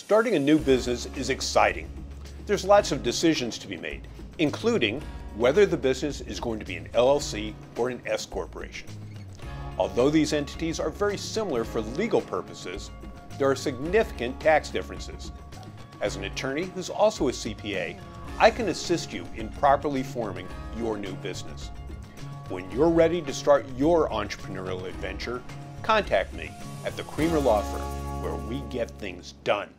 Starting a new business is exciting. There's lots of decisions to be made, including whether the business is going to be an LLC or an S corporation. Although these entities are very similar for legal purposes, there are significant tax differences. As an attorney who's also a CPA, I can assist you in properly forming your new business. When you're ready to start your entrepreneurial adventure, contact me at the Kreamer Law Firm, where we get things done.